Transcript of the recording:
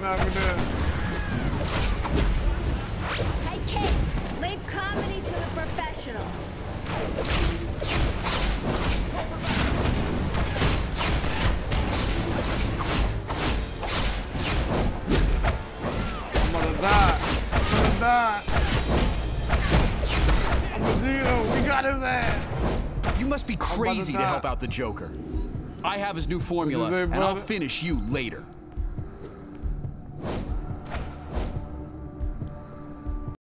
Hey, kid, leave comedy to the professionals. I'm gonna die. I'm a zero. We got his ass. You must be crazy to help out the Joker. I have his new formula, and I'll finish you later.